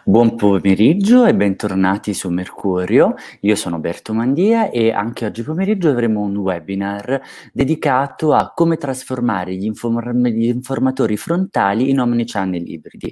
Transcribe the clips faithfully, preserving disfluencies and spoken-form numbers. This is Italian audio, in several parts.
Buon pomeriggio e bentornati su Mercurio. Io sono Berto Mandia e anche oggi pomeriggio avremo un webinar dedicato a come trasformare gli, inform- gli informatori frontali in omnichannel ibridi.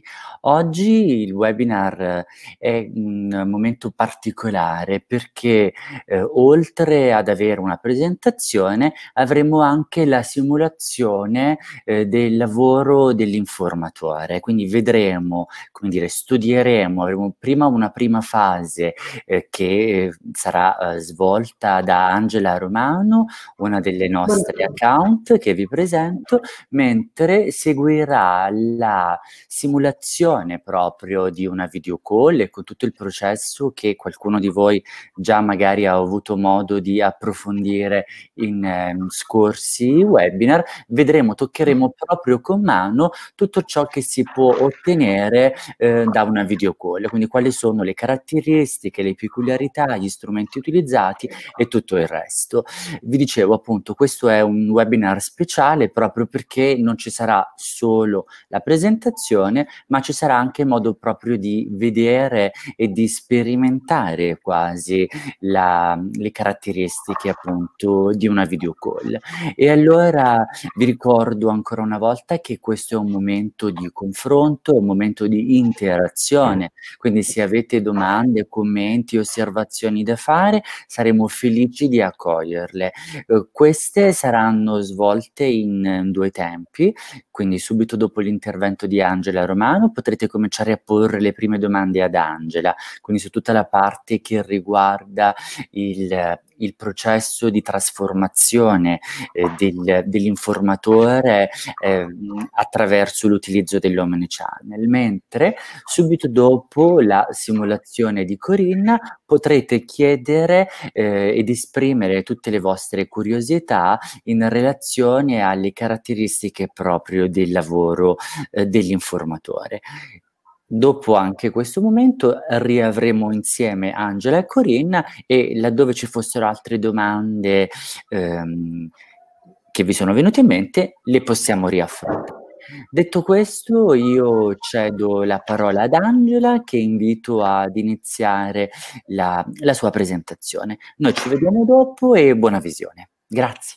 Oggi il webinar è un momento particolare perché eh, oltre ad avere una presentazione avremo anche la simulazione eh, del lavoro dell'informatore, quindi vedremo, come dire, studieremo, avremo prima una prima fase eh, che sarà eh, svolta da Angela Romano, una delle nostre account che vi presento, mentre seguirà la simulazione proprio di una video call e con tutto il processo che qualcuno di voi già magari ha avuto modo di approfondire in eh, scorsi webinar. Vedremo, toccheremo proprio con mano tutto ciò che si può ottenere eh, da una video call, quindi quali sono le caratteristiche, le peculiarità, gli strumenti utilizzati e tutto il resto. Vi dicevo appunto, questo è un webinar speciale proprio perché non ci sarà solo la presentazione, ma ci sarà anche modo proprio di vedere e di sperimentare quasi la, le caratteristiche appunto di una video call. E allora vi ricordo ancora una volta che questo è un momento di confronto, un momento di interazione, quindi se avete domande, commenti, osservazioni da fare, saremo felici di accoglierle. Eh, queste saranno svolte in eh, due tempi, quindi subito dopo l'intervento di Angela Romano potrete cominciare a porre le prime domande ad Angela, quindi su tutta la parte che riguarda il, il processo di trasformazione eh, del, dell'informatore eh, attraverso l'utilizzo dell'omnichannel, mentre subito dopo la simulazione di Corinna potrete chiedere eh, ed esprimere tutte le vostre curiosità in relazione alle caratteristiche proprio del lavoro eh, dell'informatore. Dopo anche questo momento riavremo insieme Angela e Corinna e laddove ci fossero altre domande ehm, che vi sono venute in mente, le possiamo riaffrontare. Detto questo, io cedo la parola ad Angela che invito ad iniziare la, la sua presentazione. Noi ci vediamo dopo e buona visione. Grazie.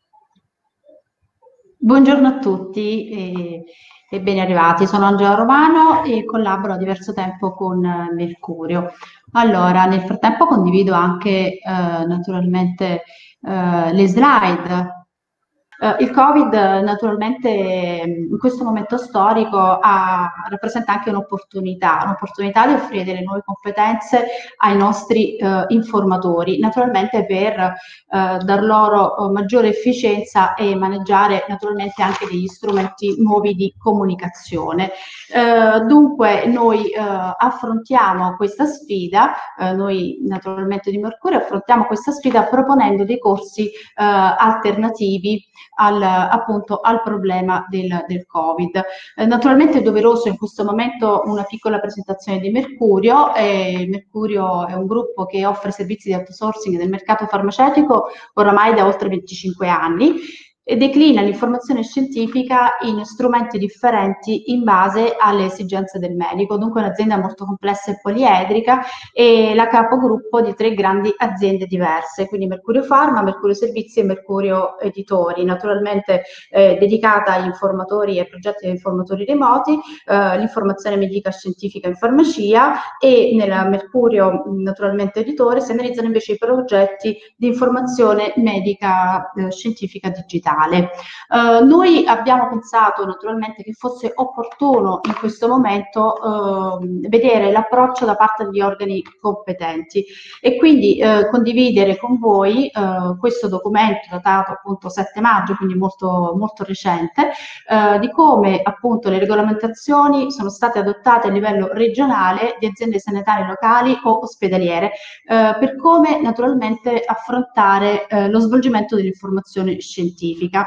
Buongiorno a tutti e, e ben arrivati. Sono Angela Romano e collaboro da diverso tempo con eh, Mercurio. Allora, nel frattempo condivido anche eh, naturalmente eh, le slide. Uh, il Covid naturalmente in questo momento storico ha, rappresenta anche un'opportunità, un'opportunità di offrire delle nuove competenze ai nostri uh, informatori, naturalmente per uh, dar loro uh, maggiore efficienza e maneggiare naturalmente anche degli strumenti nuovi di comunicazione. Uh, dunque noi affrontiamo questa sfida, noi naturalmente di Mercurio affrontiamo questa sfida proponendo dei corsi alternativi Al, appunto al problema del, del Covid. Eh, naturalmente è doveroso in questo momento una piccola presentazione di Mercurio. Eh, Mercurio è un gruppo che offre servizi di outsourcing del mercato farmaceutico oramai da oltre venticinque anni e declina l'informazione scientifica in strumenti differenti in base alle esigenze del medico. Dunque un'azienda molto complessa e poliedrica e la capogruppo di tre grandi aziende diverse, quindi Mercurio Pharma, Mercurio Servizi e Mercurio Editori, naturalmente eh, dedicata agli informatori e progetti di informatori remoti, eh, l'informazione medica scientifica in farmacia, e nella Mercurio naturalmente Editore si analizzano invece i progetti di informazione medica eh, scientifica digitale. Uh, noi abbiamo pensato naturalmente che fosse opportuno in questo momento uh, vedere l'approccio da parte degli organi competenti e quindi uh, condividere con voi uh, questo documento datato appunto sette maggio, quindi molto, molto recente, uh, di come appunto le regolamentazioni sono state adottate a livello regionale di aziende sanitarie locali o ospedaliere, uh, per come naturalmente affrontare uh, lo svolgimento dell'informazione scientifica.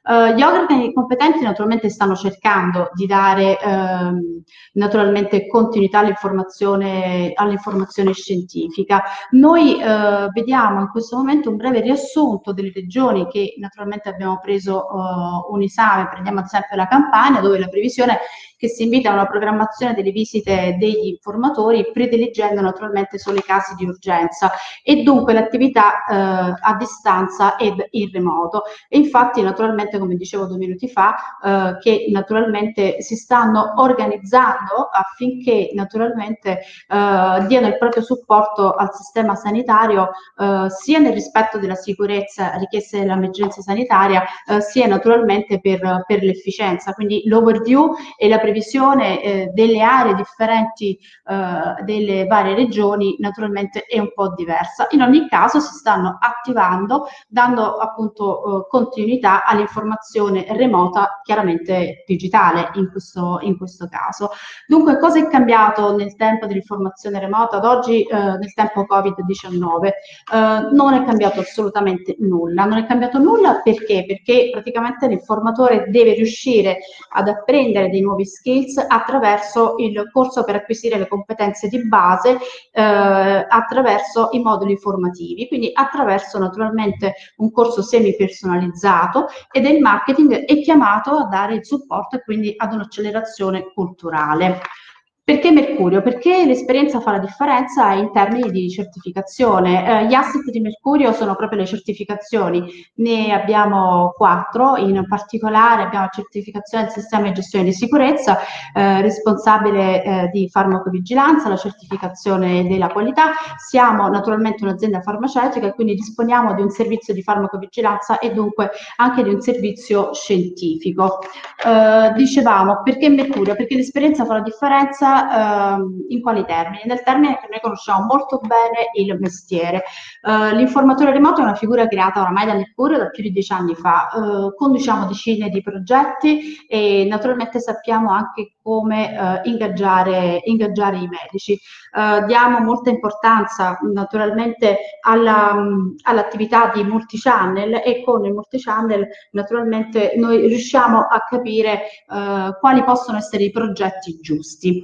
Uh, gli organi competenti naturalmente stanno cercando di dare ehm, naturalmente continuità all'informazione all'informazione scientifica. Noi eh, vediamo in questo momento un breve riassunto delle regioni che naturalmente abbiamo preso uh, un esame, prendiamo ad esempio la Campania, dove la previsione che si invita a una programmazione delle visite degli informatori, prediligendo naturalmente solo i casi di urgenza e dunque l'attività eh, a distanza ed in remoto. E infatti naturalmente, come dicevo due minuti fa, eh, che naturalmente si stanno organizzando affinché naturalmente eh, diano il proprio supporto al sistema sanitario eh, sia nel rispetto della sicurezza richiesta dall'emergenza sanitaria eh, sia naturalmente per, per l'efficienza. Quindi l'overview e la previsione eh, delle aree differenti eh, delle varie regioni naturalmente è un po' diversa. In ogni caso si stanno attivando, dando appunto eh, continuità all'informazione remota, chiaramente digitale in questo, in questo caso. Dunque, cosa è cambiato nel tempo dell'informazione remota ad oggi, eh, nel tempo Covid diciannove? Eh, non è cambiato assolutamente nulla. Non è cambiato nulla perché? Perché praticamente l'informatore deve riuscire ad apprendere dei nuovi skills attraverso il corso per acquisire le competenze di base, eh, attraverso i moduli formativi, quindi attraverso naturalmente un corso semi personalizzato, ed il marketing è chiamato a dare il supporto e quindi ad un'accelerazione culturale. Perché Mercurio? Perché l'esperienza fa la differenza in termini di certificazione. Eh, gli asset di Mercurio sono proprio le certificazioni, ne abbiamo quattro, in particolare abbiamo la certificazione del sistema di gestione di sicurezza, eh, responsabile eh, di farmacovigilanza, la certificazione della qualità. Siamo naturalmente un'azienda farmaceutica e quindi disponiamo di un servizio di farmacovigilanza e dunque anche di un servizio scientifico. Eh, dicevamo, perché Mercurio? Perché l'esperienza fa la differenza. Uh, in quali termini? Nel termine che noi conosciamo molto bene il mestiere. Uh, l'informatore remoto è una figura creata oramai da Mercurio da più di dieci anni fa. Uh, conduciamo decine di progetti e naturalmente sappiamo anche come uh, ingaggiare, ingaggiare i medici. Uh, diamo molta importanza naturalmente alla, um, all'attività di multichannel e con il multichannel naturalmente noi riusciamo a capire uh, quali possono essere i progetti giusti.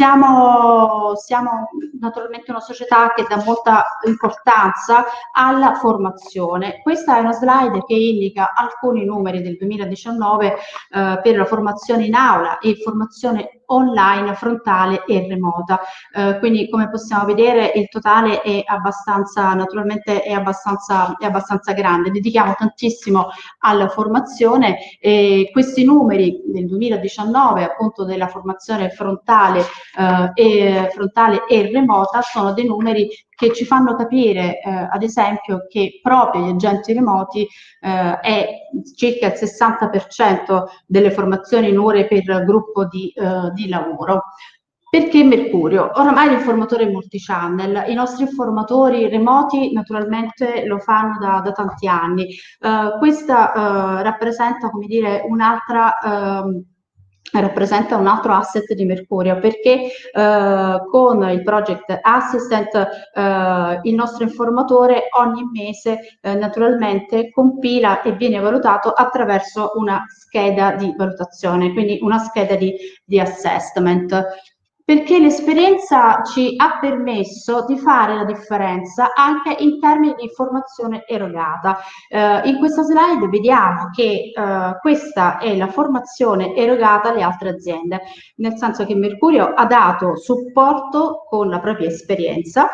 Siamo, siamo naturalmente una società che dà molta importanza alla formazione. Questa è una slide che indica alcuni numeri del duemiladiciannove eh, per la formazione in aula e formazione online, frontale e remota. Eh, quindi come possiamo vedere il totale è abbastanza, naturalmente è abbastanza, è abbastanza grande. Dedichiamo tantissimo alla formazione e questi numeri del duemiladiciannove appunto della formazione frontale Uh, e frontale e remota sono dei numeri che ci fanno capire uh, ad esempio che proprio gli agenti remoti uh, è circa il sessanta per cento delle formazioni in ore per gruppo di, uh, di lavoro. Perché Mercurio? Oramai l'informatore è multichannel, i nostri informatori remoti naturalmente lo fanno da, da tanti anni. Uh, questa uh, rappresenta, come dire, un'altra uh, rappresenta un altro asset di Mercurio perché eh, con il Project Assistant eh, il nostro informatore ogni mese eh, naturalmente compila e viene valutato attraverso una scheda di valutazione, quindi una scheda di, di assessment. Perché l'esperienza ci ha permesso di fare la differenza anche in termini di formazione erogata. Eh, in questa slide vediamo che eh, questa è la formazione erogata alle altre aziende, nel senso che Mercurio ha dato supporto con la propria esperienza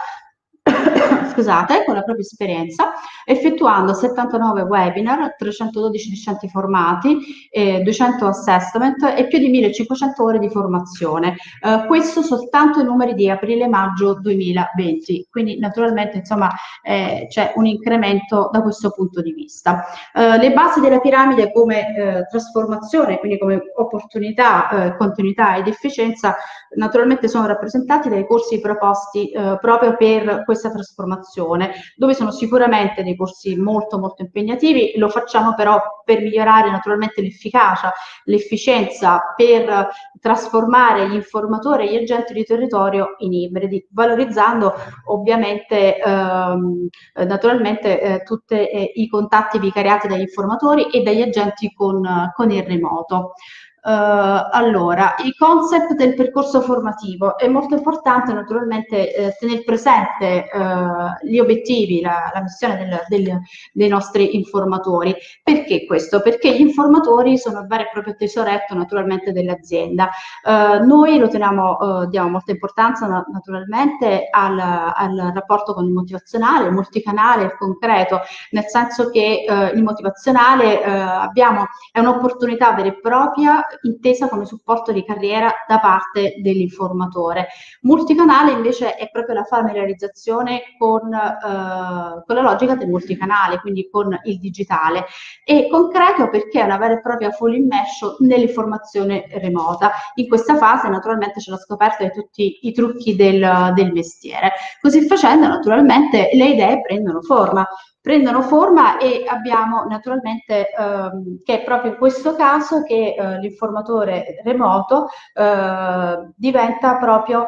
scusate, con la propria esperienza, effettuando settantanove webinar, trecentododici discenti formati, eh, duecento assessment e più di millecinquecento ore di formazione. Eh, questo soltanto i numeri di aprile-maggio duemilaventi, quindi naturalmente insomma eh, c'è un incremento da questo punto di vista. Eh, le basi della piramide come eh, trasformazione, quindi come opportunità, eh, continuità ed efficienza, naturalmente sono rappresentati dai corsi proposti eh, proprio per questa trasformazione, dove sono sicuramente dei corsi molto molto impegnativi. Lo facciamo però per migliorare naturalmente l'efficacia, l'efficienza, per trasformare gli informatori e gli agenti di territorio in ibridi, valorizzando ovviamente ehm, naturalmente eh, tutti eh, i contatti vicariati dagli informatori e dagli agenti con, con il remoto. Uh, allora, i concept del percorso formativo. È molto importante naturalmente eh, tenere presente eh, gli obiettivi, la, la missione del, del, dei nostri informatori. Perché questo? Perché gli informatori sono il vero e proprio tesoretto naturalmente dell'azienda. Uh, noi lo teniamo, uh, diamo molta importanza na naturalmente al, al rapporto con il motivazionale, il multicanale, il concreto, nel senso che uh, il motivazionale uh, abbiamo, è un'opportunità vera e propria intesa come supporto di carriera da parte dell'informatore. Multicanale invece è proprio la familiarizzazione con, eh, con la logica del multicanale, quindi con il digitale, e concreto perché è una vera e propria full immersion nell'informazione remota. In questa fase naturalmente c'è la scoperta di tutti i trucchi del, del mestiere. Così facendo naturalmente le idee prendono forma. prendono forma e abbiamo naturalmente ehm, che è proprio in questo caso che eh, l'informatore remoto eh, diventa proprio,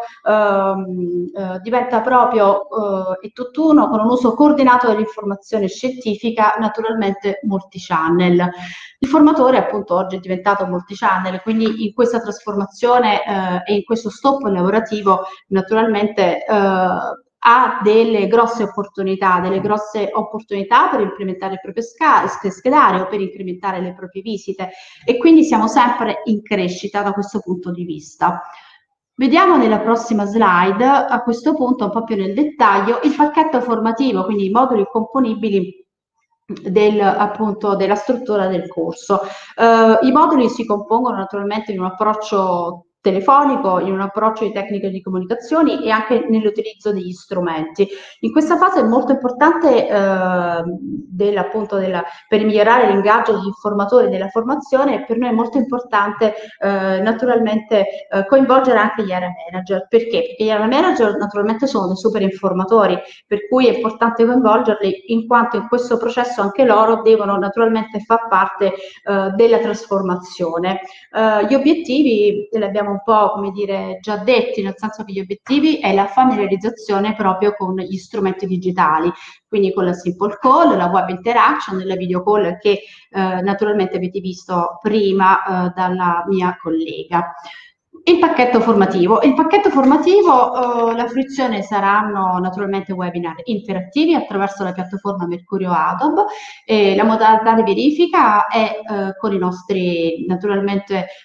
ehm, eh, diventa proprio eh, e tutt'uno con un uso coordinato dell'informazione scientifica, naturalmente multichannel. Il formatore appunto oggi è diventato multichannel, quindi in questa trasformazione eh, e in questo stop lavorativo naturalmente eh, ha delle grosse opportunità, delle grosse opportunità per implementare il proprio schedario, per incrementare le proprie visite, e quindi siamo sempre in crescita da questo punto di vista. Vediamo nella prossima slide, a questo punto un po' più nel dettaglio, il pacchetto formativo, quindi i moduli componibili del, appunto, della struttura del corso. Uh, I moduli si compongono naturalmente in un approccio telefonico, in un approccio di tecniche di comunicazioni e anche nell'utilizzo degli strumenti. In questa fase è molto importante eh, del, appunto, della, per migliorare l'ingaggio degli informatori della formazione, per noi è molto importante eh, naturalmente eh, coinvolgere anche gli area manager. Perché? Perché gli area manager naturalmente sono dei super informatori, per cui è importante coinvolgerli in quanto in questo processo anche loro devono naturalmente far parte eh, della trasformazione. Eh, gli obiettivi li abbiamo un po', come dire, già detti, nel senso che gli obiettivi è la familiarizzazione proprio con gli strumenti digitali, quindi con la simple call, la web interaction, la video call che eh, naturalmente avete visto prima eh, dalla mia collega. Il pacchetto formativo. Il pacchetto formativo, eh, la fruizione saranno naturalmente webinar interattivi attraverso la piattaforma Mercurio Adobe. E la modalità di verifica è eh, con i nostri, naturalmente eh,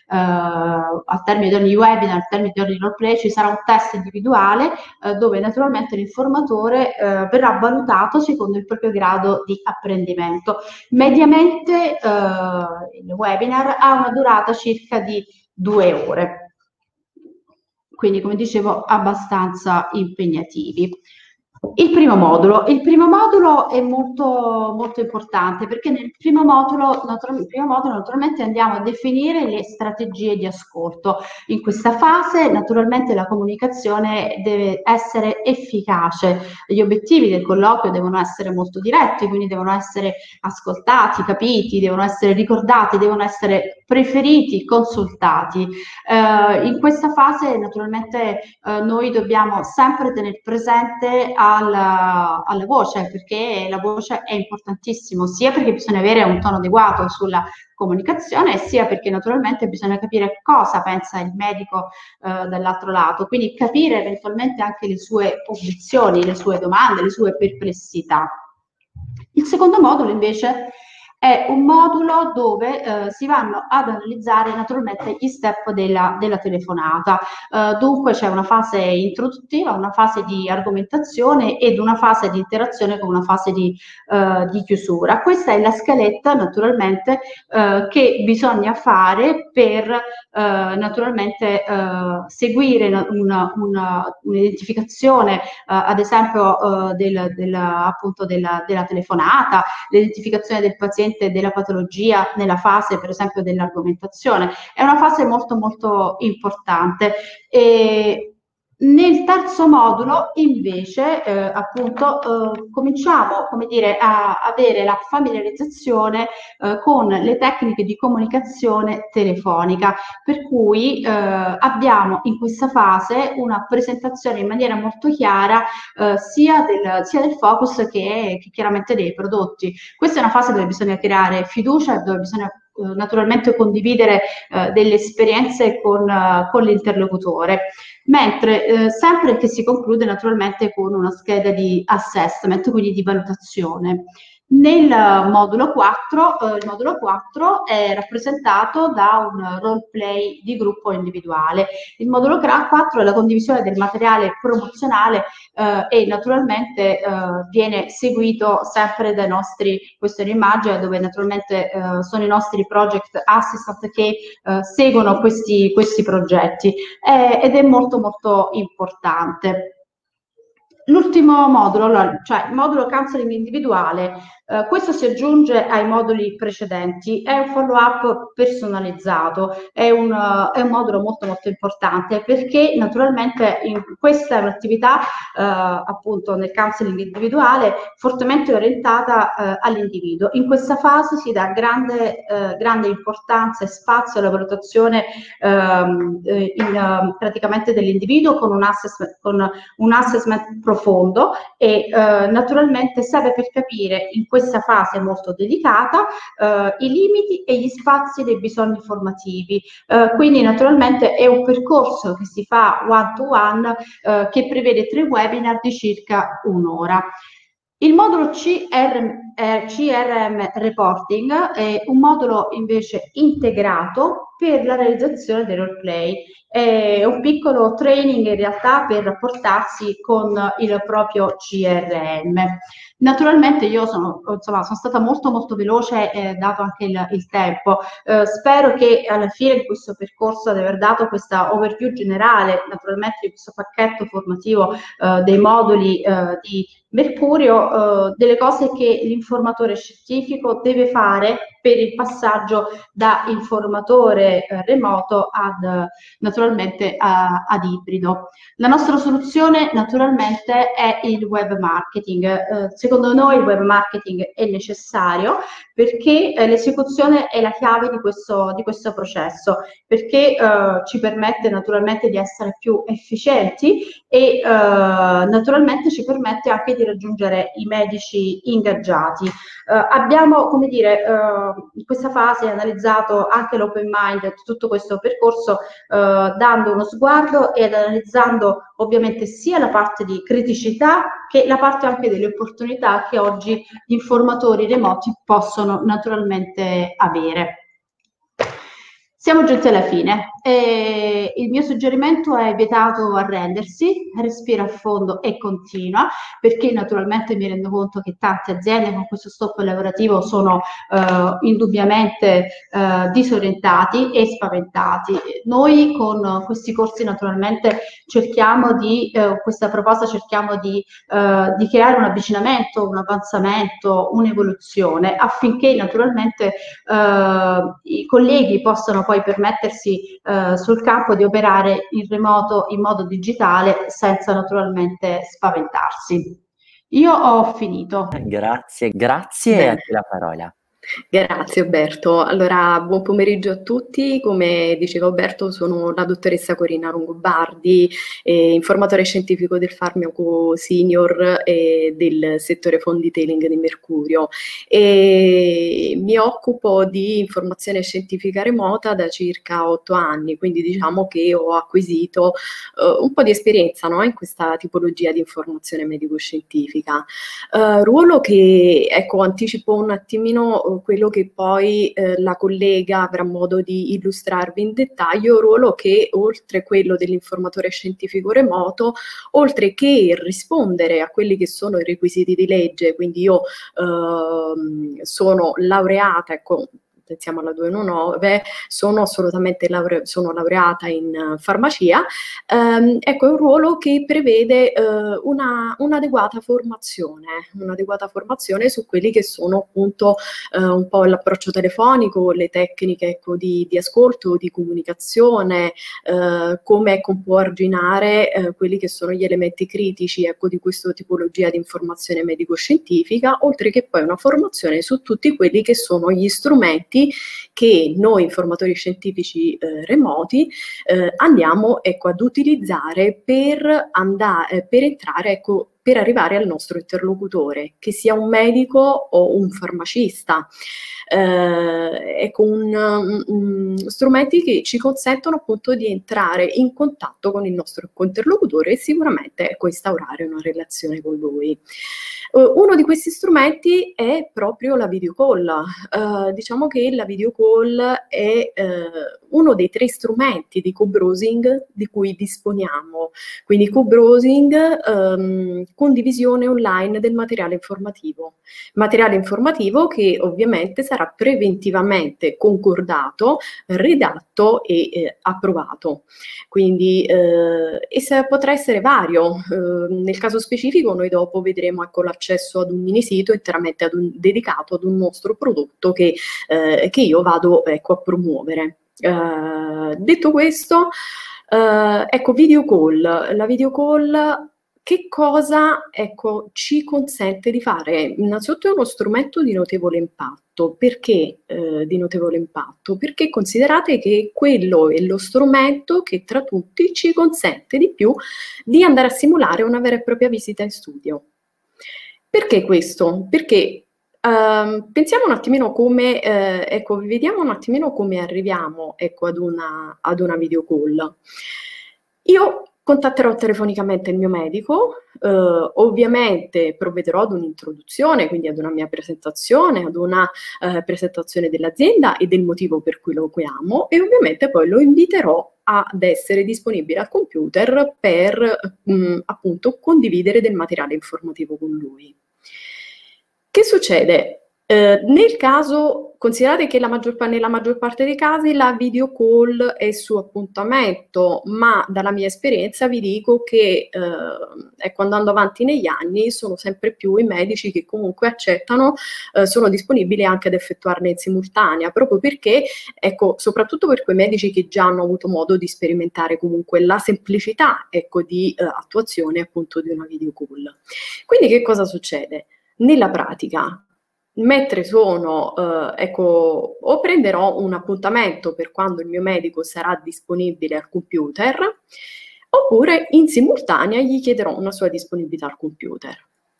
al termine di ogni webinar, al termine di ogni roleplay ci sarà un test individuale eh, dove naturalmente l'informatore eh, verrà valutato secondo il proprio grado di apprendimento. Mediamente eh, il webinar ha una durata circa di due ore. Quindi, come dicevo, abbastanza impegnativi. Il primo modulo. Il primo modulo è molto, molto importante perché nel primo modulo, nel primo modulo naturalmente andiamo a definire le strategie di ascolto. In questa fase naturalmente la comunicazione deve essere efficace, gli obiettivi del colloquio devono essere molto diretti, quindi devono essere ascoltati, capiti, devono essere ricordati, devono essere preferiti, consultati. Eh, in questa fase naturalmente eh, noi dobbiamo sempre tenere presente alla, alla voce, perché la voce è importantissimo, sia perché bisogna avere un tono adeguato sulla comunicazione, sia perché naturalmente bisogna capire cosa pensa il medico eh, dall'altro lato, quindi capire eventualmente anche le sue obiezioni, le sue domande, le sue perplessità. Il secondo modulo invece è un modulo dove eh, si vanno ad analizzare naturalmente gli step della, della telefonata. Eh, dunque c'è una fase introduttiva, una fase di argomentazione ed una fase di interazione con una fase di, eh, di chiusura. Questa è la scaletta naturalmente eh, che bisogna fare per eh, naturalmente eh, seguire una, una, un'identificazione eh, ad esempio eh, del, del, appunto della, della telefonata, l'identificazione del paziente della patologia nella fase per esempio dell'argomentazione. È una fase molto molto importante. E Nel terzo modulo invece eh, appunto eh, cominciamo, come dire, a avere la familiarizzazione eh, con le tecniche di comunicazione telefonica, per cui eh, abbiamo in questa fase una presentazione in maniera molto chiara eh, sia, del, sia del focus che, che chiaramente dei prodotti. Questa è una fase dove bisogna creare fiducia, dove bisogna eh, naturalmente condividere eh, delle esperienze con, uh, con l'interlocutore, mentre eh, sempre che si conclude naturalmente con una scheda di assessment, quindi di valutazione. Nel modulo quattro, eh, il modulo quattro è rappresentato da un role play di gruppo individuale. Il modulo quattro è la condivisione del materiale promozionale eh, e naturalmente eh, viene seguito sempre dai nostri, questo è un'immagine dove naturalmente eh, sono i nostri project assistant che eh, seguono questi, questi progetti eh, ed è molto molto importante. L'ultimo modulo, cioè il modulo counseling individuale, eh, questo si aggiunge ai moduli precedenti, è un follow-up personalizzato, è un, uh, è un modulo molto molto importante perché naturalmente in questa è un'attività eh, appunto nel counseling individuale fortemente orientata eh, all'individuo. In questa fase si dà grande, eh, grande importanza e spazio alla valutazione ehm, in, uh, praticamente dell'individuo con un assessment, con un assessment profondo e eh, naturalmente serve per capire in questa fase molto delicata eh, i limiti e gli spazi dei bisogni formativi. Eh, quindi naturalmente è un percorso che si fa one to one eh, che prevede tre webinar di circa un'ora. Il modulo C R M, eh, C R M Reporting è un modulo invece integrato per la realizzazione del roleplay. È un piccolo training in realtà per rapportarsi con il proprio C R M. Naturalmente io sono, insomma, sono stata molto molto veloce eh, dato anche il, il tempo. Eh, spero che alla fine di questo percorso, di aver dato questa overview generale, naturalmente di questo pacchetto formativo eh, dei moduli eh, di Mercurio, eh, delle cose che l'informatore scientifico deve fare per il passaggio da informatore eh, remoto ad naturalmente a, ad ibrido. La nostra soluzione naturalmente è il web marketing. Eh, secondo noi il web marketing è necessario perché eh, l'esecuzione è la chiave di questo, di questo processo, perché eh, ci permette naturalmente di essere più efficienti e eh, naturalmente ci permette anche di raggiungere i medici ingaggiati. Eh, abbiamo, come dire, eh, in questa fase analizzato anche l'open mind di tutto questo percorso, eh, dando uno sguardo ed analizzando ovviamente sia la parte di criticità che la parte anche delle opportunità che oggi gli informatori remoti possono naturalmente avere. Siamo giunti alla fine. E il mio suggerimento è vietato arrendersi, respira a fondo e continua, perché naturalmente mi rendo conto che tante aziende con questo stop lavorativo sono eh, indubbiamente eh, disorientati e spaventati. Noi con questi corsi naturalmente cerchiamo di, eh, questa proposta cerchiamo di, eh, di creare un avvicinamento, un avanzamento, un'evoluzione affinché naturalmente eh, i colleghi possano poi permettersi eh, sul campo di operare in remoto in modo digitale senza naturalmente spaventarsi. Io ho finito. Grazie, grazie Bene. a te la parola. Grazie Alberto. Allora, buon pomeriggio a tutti. Come diceva Alberto, sono la dottoressa Corina Longobardi, eh, informatore scientifico del farmaco senior e del settore phone detailing di Mercurio. E mi occupo di informazione scientifica remota da circa otto anni, quindi diciamo che ho acquisito eh, un po' di esperienza, no, in questa tipologia di informazione medico-scientifica. Uh, ruolo che, ecco, anticipo un attimino uh, quello che poi uh, la collega avrà modo di illustrarvi in dettaglio, ruolo che oltre quello dell'informatore scientifico remoto, oltre che rispondere a quelli che sono i requisiti di legge, quindi io uh, sono laureata, ecco, potenziamo alla duecentonove, sono assolutamente laure- sono laureata in uh, farmacia. Um, ecco, è un ruolo che prevede uh, una, un'adeguata formazione, un'adeguata formazione su quelli che sono appunto uh, un po' l'approccio telefonico, le tecniche ecco, di, di ascolto, di comunicazione, uh, come ecco, può arginare uh, quelli che sono gli elementi critici ecco, di questa tipologia di informazione medico-scientifica, oltre che poi una formazione su tutti quelli che sono gli strumenti che noi informatori scientifici eh, remoti eh, andiamo ecco, ad utilizzare per, andare, per entrare ecco, per arrivare al nostro interlocutore, che sia un medico o un farmacista. Eh, ecco, un, un, strumenti che ci consentono appunto di entrare in contatto con il nostro interlocutore e sicuramente ecco, instaurare una relazione con lui. Uh, uno di questi strumenti è proprio la video call. Uh, diciamo che la video call è uh, uno dei tre strumenti di co-browsing di cui disponiamo. Quindi co-browsing, um, condivisione online del materiale informativo. Materiale informativo che ovviamente sarà preventivamente concordato, redatto e eh, approvato. Quindi eh, e se, potrà essere vario. Eh, nel caso specifico noi dopo vedremo ecco, l'accesso ad un mini sito interamente ad un, dedicato ad un nostro prodotto che, eh, che io vado ecco, a promuovere. Eh, detto questo, eh, ecco, video call. La video call che cosa ecco, ci consente di fare? Innanzitutto è uno strumento di notevole impatto. Perché eh, di notevole impatto? Perché considerate che quello è lo strumento che tra tutti ci consente di più di andare a simulare una vera e propria visita in studio. Perché questo? Perché Uh, pensiamo un attimino come, eh, ecco, vediamo un attimino come arriviamo ecco, ad, una, ad una video call. Io contatterò telefonicamente il mio medico, eh, ovviamente provvederò ad un'introduzione, quindi ad una mia presentazione, ad una eh, presentazione dell'azienda e del motivo per cui lo chiamo e ovviamente poi lo inviterò ad essere disponibile al computer per mh, appunto condividere del materiale informativo con lui. Che succede? Eh, nel caso, considerate che la maggior, nella maggior parte dei casi la video call è su appuntamento, ma dalla mia esperienza vi dico che eh, ecco, andando avanti negli anni sono sempre più i medici che comunque accettano, eh, sono disponibili anche ad effettuarne in simultanea, proprio perché, ecco, soprattutto per quei medici che già hanno avuto modo di sperimentare comunque la semplicità, ecco, di eh, attuazione appunto di una video call. Quindi che cosa succede? Nella pratica, mentre sono, eh, ecco, o prenderò un appuntamento per quando il mio medico sarà disponibile al computer, oppure in simultanea gli chiederò una sua disponibilità al computer.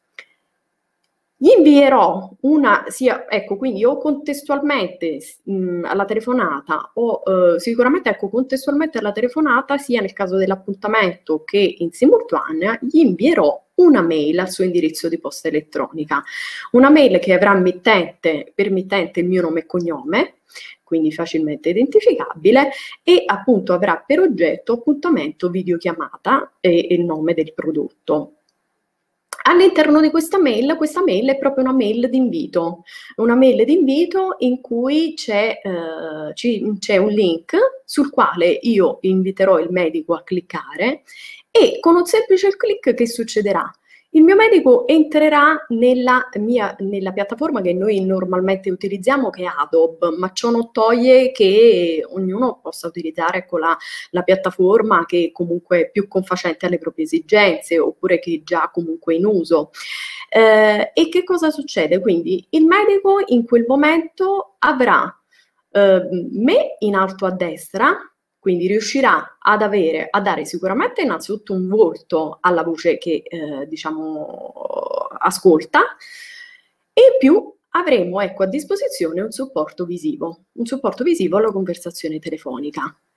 Gli invierò una, sia, ecco, quindi o contestualmente mh, alla telefonata o eh, sicuramente ecco, contestualmente alla telefonata, sia nel caso dell'appuntamento che in simultanea, gli invierò una mail al suo indirizzo di posta elettronica. Una mail che avrà mittente, per mittente il mio nome e cognome, quindi facilmente identificabile, e appunto avrà per oggetto appuntamento videochiamata e, e il nome del prodotto. All'interno di questa mail, questa mail è proprio una mail di invito, una mail di invito in cui c'è eh, un link sul quale io inviterò il medico a cliccare e con un semplice clic che succederà? Il mio medico entrerà nella, mia, nella piattaforma che noi normalmente utilizziamo, che è Adobe, ma ciò non toglie che ognuno possa utilizzare ecco, la, la piattaforma che comunque è più confacente alle proprie esigenze oppure che è già comunque in uso. Eh, e che cosa succede? Quindi il medico in quel momento avrà eh, me in alto a destra, quindi riuscirà ad avere, a dare sicuramente innanzitutto un volto alla voce che eh, diciamo ascolta e in più avremo ecco, a disposizione un supporto visivo, un supporto visivo alla conversazione telefonica.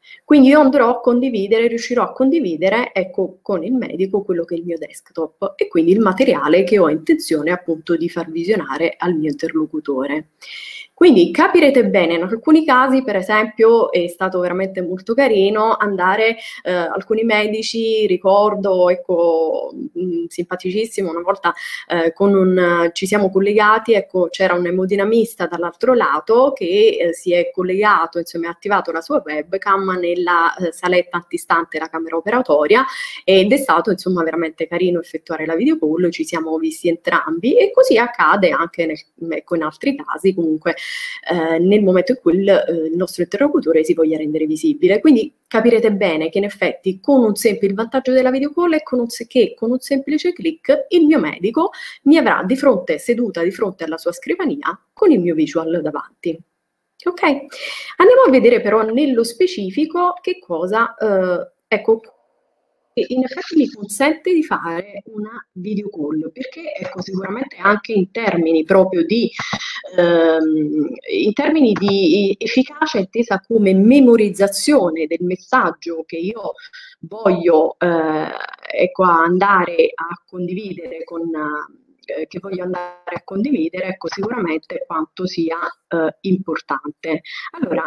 Quindi io andrò a condividere, riuscirò a condividere, ecco, con il medico quello che è il mio desktop e quindi il materiale che ho intenzione appunto di far visionare al mio interlocutore. Quindi capirete bene, in alcuni casi per esempio è stato veramente molto carino andare, eh, alcuni medici, ricordo, ecco, mh, simpaticissimo, una volta eh, con un, ci siamo collegati, ecco, c'era un emodinamista dall'altro lato che eh, si è collegato, insomma ha attivato la sua webcam nella eh, saletta antistante la camera operatoria ed è stato insomma veramente carino effettuare la video call, ci siamo visti entrambi e così accade anche nel, ecco, in altri casi comunque eh, nel momento in cui il, eh, il nostro interlocutore si voglia rendere visibile. Quindi capirete bene che in effetti con un semplice, il vantaggio della video call è con un, che con un semplice click il mio medico mi avrà di fronte, seduta di fronte alla sua scrivania con il mio visual davanti. Ok? Andiamo a vedere però nello specifico che cosa, eh, ecco, in effetti mi consente di fare una video call, perché ecco, sicuramente anche in termini proprio di, ehm, in termini di efficacia intesa come memorizzazione del messaggio che io voglio eh, ecco, andare a condividere con... Eh, che voglio andare a condividere, ecco sicuramente quanto sia eh, importante. Allora,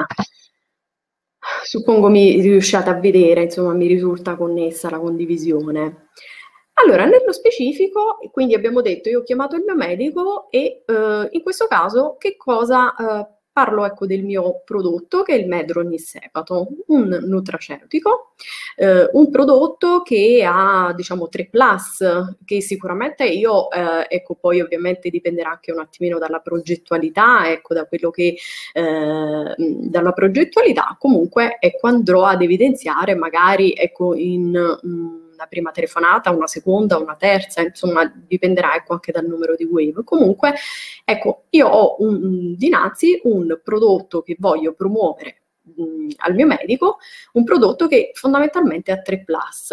suppongo mi riusciate a vedere, insomma mi risulta connessa la condivisione. Allora, nello specifico, quindi abbiamo detto, io ho chiamato il mio medico e eh, in questo caso che cosa eh, parlo ecco del mio prodotto che è il Medronissepato, un nutraceutico, eh, un prodotto che ha diciamo tre plus, che sicuramente io, eh, ecco poi ovviamente dipenderà anche un attimino dalla progettualità, ecco da quello che, eh, dalla progettualità comunque ecco andrò ad evidenziare magari ecco in... Mh, una prima telefonata, una seconda, una terza, insomma dipenderà ecco, anche dal numero di wave. Comunque, ecco, io ho un, dinanzi un prodotto che voglio promuovere mh, al mio medico, un prodotto che fondamentalmente ha tre plus.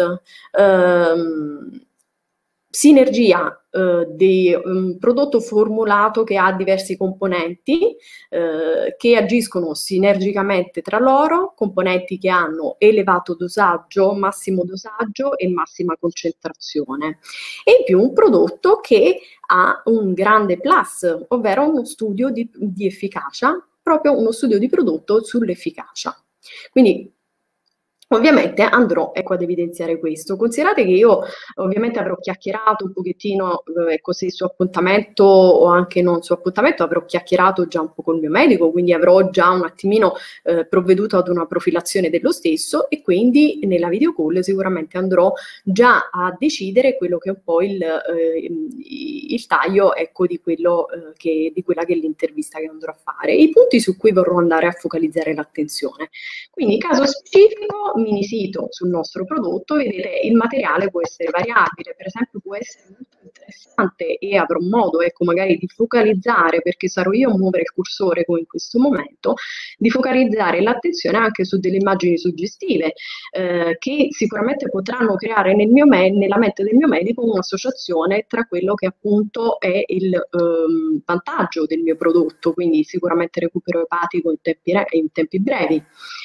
Ehm, sinergia eh, di un prodotto formulato che ha diversi componenti eh, che agiscono sinergicamente tra loro, componenti che hanno elevato dosaggio, massimo dosaggio e massima concentrazione. E in più un prodotto che ha un grande plus, ovvero uno studio di, di efficacia, proprio uno studio di prodotto sull'efficacia. Quindi ovviamente andrò ecco, ad evidenziare questo. Considerate che io ovviamente avrò chiacchierato un pochettino ecco, se su appuntamento o anche non su appuntamento, avrò chiacchierato già un po' col mio medico, quindi avrò già un attimino eh, provveduto ad una profilazione dello stesso e quindi nella video call sicuramente andrò già a decidere quello che è un po' il, eh, il taglio ecco, di, quello, eh, che, di quella che è l'intervista che andrò a fare, i punti su cui vorrò andare a focalizzare l'attenzione. Quindi caso specifico, mini sito sul nostro prodotto, vedete il materiale può essere variabile, per esempio può essere molto interessante e avrò modo ecco magari di focalizzare, perché sarò io a muovere il cursore come in questo momento, di focalizzare l'attenzione anche su delle immagini suggestive eh, che sicuramente potranno creare nel mio me nella mente del mio medico un'associazione tra quello che appunto è il ehm, vantaggio del mio prodotto, quindi sicuramente recupero epatico in tempi, in tempi brevi.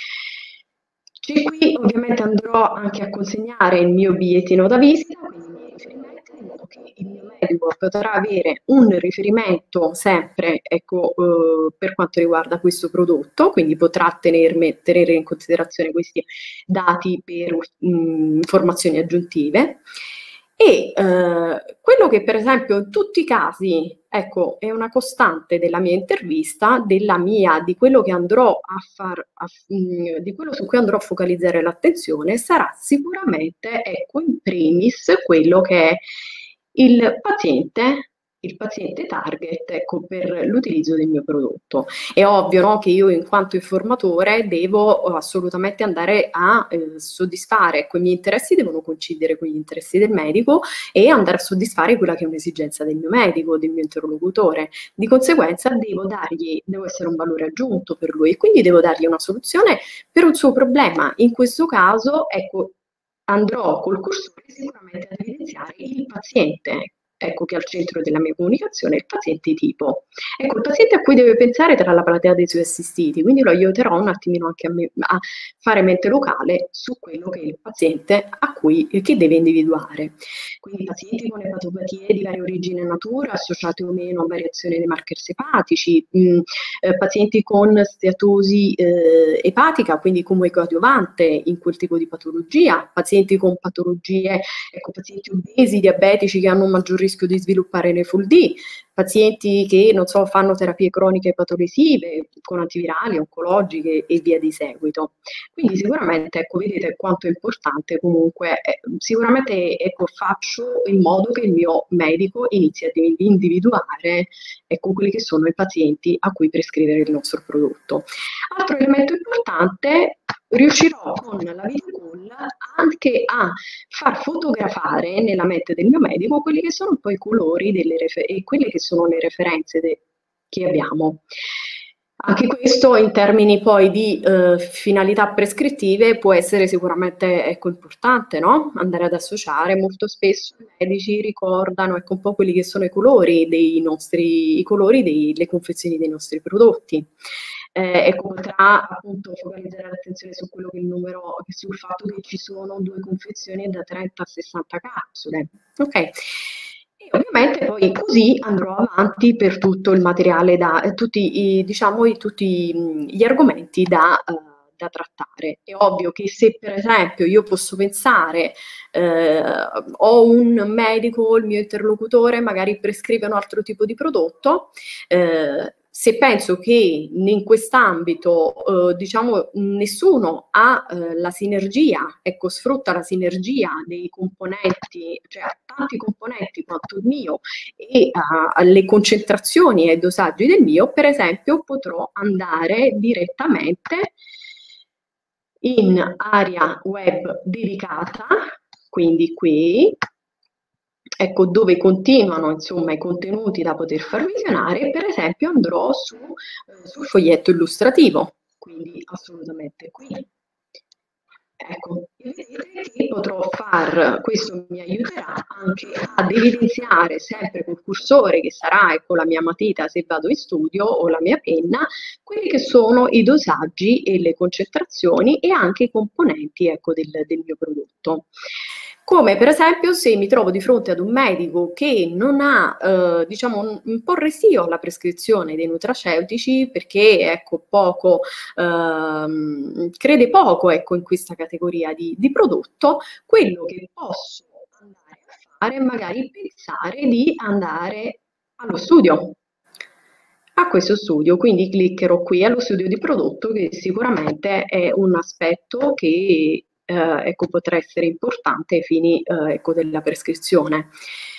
E qui ovviamente andrò anche a consegnare il mio bigliettino da visita, quindi i miei riferimenti, in modo che il mio medico potrà avere un riferimento sempre ecco, eh, per quanto riguarda questo prodotto, quindi potrà tenermi, tenere in considerazione questi dati per mh, informazioni aggiuntive. E eh, quello che per esempio in tutti i casi, ecco, è una costante della mia intervista, della mia, di quello che andrò a far, a, mh, di quello su cui andrò a focalizzare l'attenzione, sarà sicuramente, ecco, in primis quello che è il paziente, il paziente target, ecco, per l'utilizzo del mio prodotto. È ovvio, no, che io in quanto informatore devo assolutamente andare a eh, soddisfare, ecco, i miei interessi devono coincidere con gli interessi del medico e andare a soddisfare quella che è un'esigenza del mio medico, del mio interlocutore. Di conseguenza devo dargli, devo essere un valore aggiunto per lui e quindi devo dargli una soluzione per un suo problema. In questo caso, ecco, andrò col cursore sicuramente ad evidenziare il paziente, ecco, che è al centro della mia comunicazione, è il paziente tipo. Ecco, il paziente a cui deve pensare tra la platea dei suoi assistiti, quindi lo aiuterò un attimino anche a, me, a fare mente locale su quello che è il paziente a cui, che deve individuare. Quindi pazienti con epatopatie di varia origine e natura, associate o meno a variazioni dei markers epatici, mh, eh, pazienti con steatosi eh, epatica, quindi come coadiuvante in quel tipo di patologia, pazienti con patologie, ecco, pazienti obesi, diabetici che hanno un maggior rischio di sviluppare N F L D, pazienti che, non so, fanno terapie croniche patolesive con antivirali, oncologiche e via di seguito. Quindi sicuramente, ecco, vedete quanto è importante comunque, eh, sicuramente, ecco, faccio in modo che il mio medico inizi a individuare, ecco, quelli che sono i pazienti a cui prescrivere il nostro prodotto. Altro elemento importante, riuscirò con la video call anche a far fotografare nella mente del mio medico quelli che sono poi i colori delle e quelle che sono le referenze che abbiamo. Anche questo in termini poi di eh, finalità prescrittive può essere sicuramente, ecco, importante, no? Andare ad associare. Molto spesso i medici ricordano, ecco, un po' quelli che sono i colori dei nostri, i colori delle confezioni dei nostri prodotti. Eh, ecco, potrà appunto focalizzare l'attenzione su quello che è il numero, sul fatto che ci sono due confezioni da trenta a sessanta capsule. Ok? E ovviamente poi così andrò avanti per tutto il materiale, da eh, tutti, i, diciamo, i, tutti gli argomenti da, uh, da trattare. È ovvio che se per esempio io posso pensare, eh, ho un medico, il mio interlocutore magari prescrive un altro tipo di prodotto, eh, se penso che in quest'ambito, eh, diciamo, nessuno ha eh, la sinergia, ecco, sfrutta la sinergia dei componenti, cioè ha tanti componenti quanto il mio e ha le concentrazioni e i dosaggi del mio, per esempio, potrò andare direttamente in area web dedicata, quindi qui, ecco, dove continuano, insomma, i contenuti da poter far visionare. Per esempio andrò su, eh, sul foglietto illustrativo, quindi assolutamente qui. Ecco, vedete che potrò far, questo mi aiuterà anche ad evidenziare sempre col cursore, che sarà, ecco, la mia matita se vado in studio o la mia penna, quelli che sono i dosaggi e le concentrazioni e anche i componenti, ecco, del, del mio prodotto. Come per esempio se mi trovo di fronte ad un medico che non ha, eh, diciamo, un, un po' restio alla prescrizione dei nutraceutici perché, ecco, poco, ehm, crede poco, ecco, in questa categoria di, di prodotto, quello che posso andare a fare è magari pensare di andare allo studio, a questo studio, quindi cliccherò qui allo studio di prodotto, che sicuramente è un aspetto che Eh, ecco, potrà essere importante ai fini eh, ecco, della prescrizione.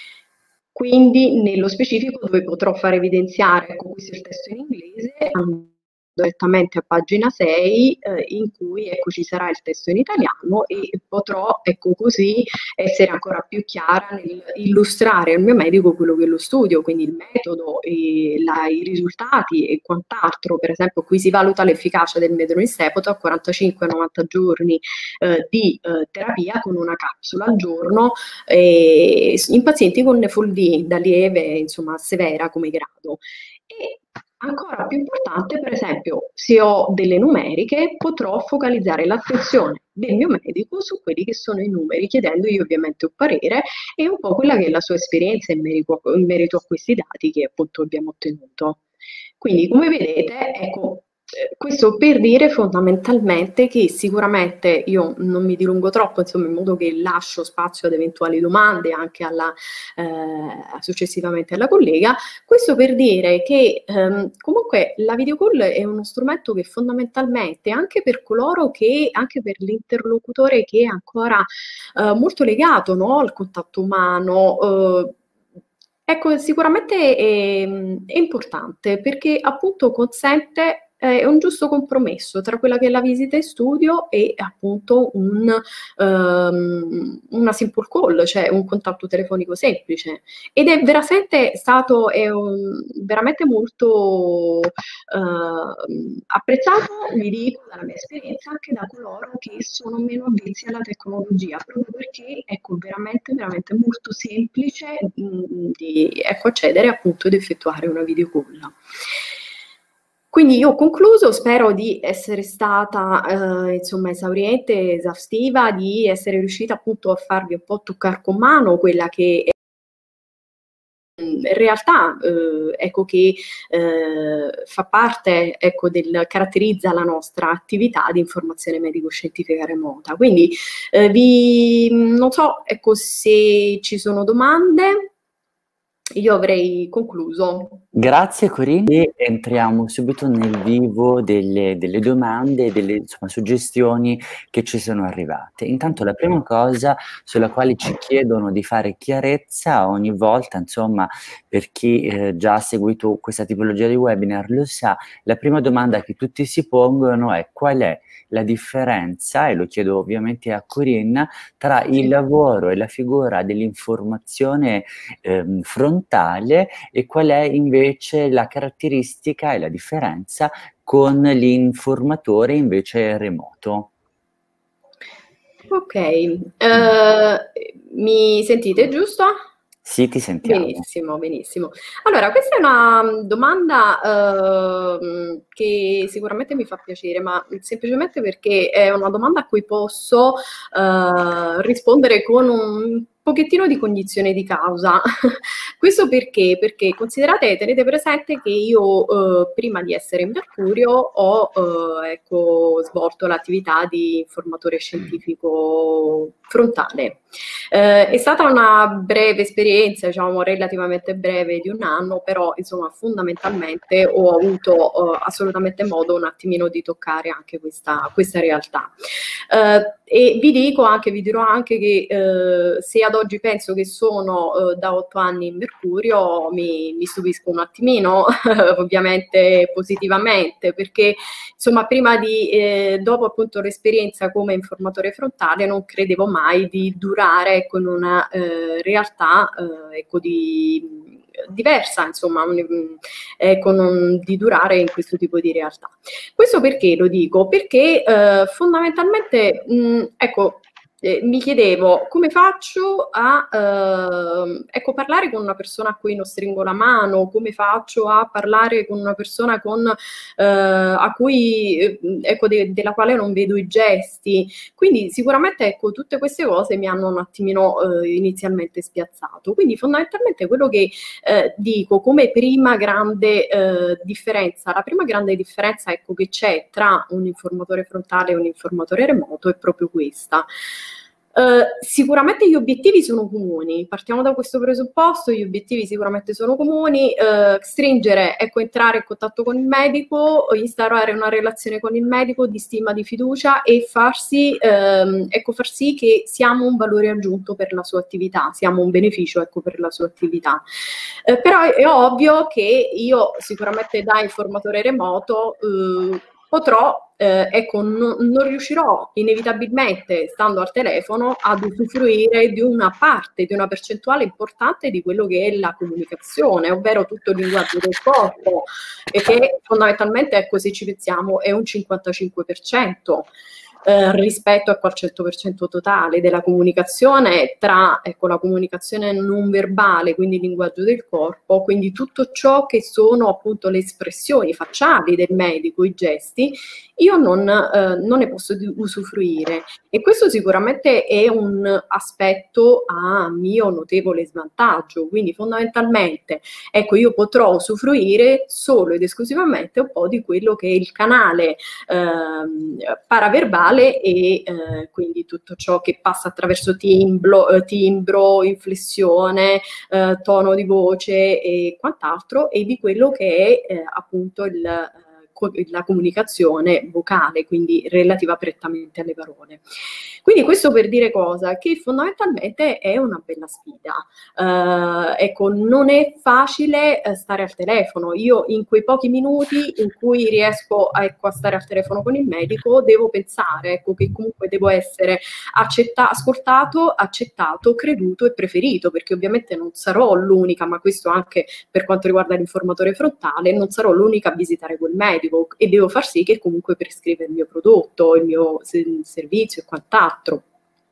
Quindi nello specifico dove potrò far evidenziare, ecco, questo è il testo in inglese, direttamente a pagina sei eh, in cui, ecco, ci sarà il testo in italiano e potrò, ecco, così essere ancora più chiara nel illustrare al mio medico quello che è lo studio, quindi il metodo, e la, i risultati e quant'altro. Per esempio qui si valuta l'efficacia del metronidazole a quarantacinque novanta giorni eh, di eh, terapia con una capsula al giorno eh, in pazienti con N F L D da lieve, insomma, a severa come grado. E ancora più importante, per esempio, se ho delle numeriche, potrò focalizzare l'attenzione del mio medico su quelli che sono i numeri, chiedendogli ovviamente un parere e un po' quella che è la sua esperienza in merito, in merito a questi dati che appunto abbiamo ottenuto. Quindi, come vedete, ecco, questo per dire fondamentalmente che sicuramente io non mi dilungo troppo, insomma, in modo che lascio spazio ad eventuali domande anche alla, eh, successivamente alla collega. Questo per dire che ehm, comunque la video call è uno strumento che fondamentalmente anche per coloro che, anche per l'interlocutore che è ancora eh, molto legato, no, al contatto umano, eh, ecco, sicuramente è, è importante perché appunto consente è un giusto compromesso tra quella che è la visita in studio e appunto un, um, una simple call, cioè un contatto telefonico semplice. Ed è veramente stato è un, veramente molto uh, apprezzato, vi dico, dalla mia esperienza, anche da coloro che sono meno avvezzi alla tecnologia, proprio perché ecco veramente, veramente molto semplice mh, di ecco, accedere appunto ed effettuare una video call. Quindi io ho concluso, spero di essere stata eh, insomma esauriente, esaustiva, di essere riuscita appunto a farvi un po' toccare con mano quella che è in realtà eh, ecco che eh, fa parte, ecco, del, caratterizza la nostra attività di informazione medico-scientifica remota. Quindi eh, vi, non so, ecco, se ci sono domande. Io avrei concluso. Grazie Corinne, e entriamo subito nel vivo delle, delle domande e delle insomma, suggestioni che ci sono arrivate. Intanto la prima cosa sulla quale ci chiedono di fare chiarezza ogni volta, insomma, per chi eh, già ha seguito questa tipologia di webinar lo sa, la prima domanda che tutti si pongono è: qual è la differenza, e lo chiedo ovviamente a Corinne, tra il lavoro e la figura dell'informazione ehm, frontale, e qual è invece la caratteristica e la differenza con l'informatore invece remoto? Ok, uh, mi sentite giusto? Sì, ti sentiamo. Benissimo, benissimo. Allora, questa è una domanda uh, che sicuramente mi fa piacere, ma semplicemente perché è una domanda a cui posso uh, rispondere con un pochettino di cognizione di causa. Questo perché? Perché considerate, tenete presente che io uh, prima di essere in Mercurio ho uh, ecco, svolto l'attività di informatore scientifico frontale. Uh, è stata una breve esperienza, diciamo relativamente breve, di un anno, però insomma fondamentalmente ho avuto uh, assolutamente modo un attimino di toccare anche questa, questa realtà. Uh, e vi dico anche, vi dirò anche che uh, se ad oggi penso che sono uh, da otto anni in Mercurio, mi, mi stupisco un attimino, ovviamente positivamente, perché insomma prima di, eh, dopo appunto l'esperienza come informatore frontale, non credevo mai di durare ecco, in una eh, realtà eh, ecco, di, diversa, insomma, un, ecco, non, di durare in questo tipo di realtà. Questo perché lo dico? Perché eh, fondamentalmente, mh, ecco, Eh, mi chiedevo come faccio a eh, ecco, parlare con una persona a cui non stringo la mano, come faccio a parlare con una persona con, eh, a cui, eh, ecco, de della quale non vedo i gesti. Quindi sicuramente ecco, tutte queste cose mi hanno un attimino eh, inizialmente spiazzato. Quindi fondamentalmente quello che eh, dico come prima grande eh, differenza, la prima grande differenza ecco, che c'è tra un informatore frontale e un informatore remoto è proprio questa. Uh, sicuramente gli obiettivi sono comuni, partiamo da questo presupposto, gli obiettivi sicuramente sono comuni, uh, stringere, ecco, entrare in contatto con il medico, instaurare una relazione con il medico di stima, di fiducia e farsi, um, ecco, far sì che siamo un valore aggiunto per la sua attività, siamo un beneficio, ecco, per la sua attività. Uh, però è, è ovvio che io sicuramente da informatore remoto uh, potrò, eh, ecco, no, non riuscirò inevitabilmente, stando al telefono, ad usufruire di una parte, di una percentuale importante di quello che è la comunicazione, ovvero tutto il linguaggio del corpo, e che fondamentalmente, ecco, se ci pensiamo, è un cinquantacinque per cento. Eh, rispetto a quel cento per cento totale della comunicazione, tra ecco, la comunicazione non verbale, quindi il linguaggio del corpo, quindi tutto ciò che sono appunto le espressioni facciali del medico, i gesti, io non, eh, non ne posso usufruire, e questo sicuramente è un aspetto a mio notevole svantaggio. Quindi fondamentalmente ecco, io potrò usufruire solo ed esclusivamente un po' di quello che è il canale eh, paraverbale, e eh, quindi tutto ciò che passa attraverso timbro, eh, timbro inflessione, eh, tono di voce e quant'altro, e di quello che è eh, appunto il eh, la comunicazione vocale, quindi relativa prettamente alle parole. Quindi questo per dire cosa? Che fondamentalmente è una bella sfida. Uh, ecco, non è facile uh, stare al telefono. Io in quei pochi minuti in cui riesco a, ecco, a stare al telefono con il medico, devo pensare, ecco, che comunque devo essere accetta- ascoltato, accettato, creduto e preferito, perché ovviamente non sarò l'unica, ma questo anche per quanto riguarda l'informatore frontale, non sarò l'unica a visitare quel medico e devo far sì che comunque prescriva il mio prodotto, il mio se- servizio e quant'altro.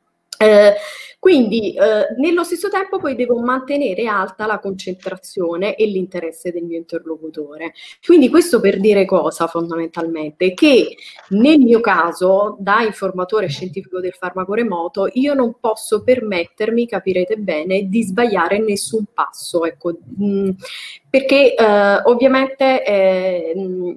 Eh, quindi eh, nello stesso tempo poi devo mantenere alta la concentrazione e l'interesse del mio interlocutore. Quindi questo per dire cosa fondamentalmente? Che nel mio caso, da informatore scientifico del farmaco remoto, io non posso permettermi, capirete bene, di sbagliare nessun passo, ecco, mh, perché eh, ovviamente eh, mh,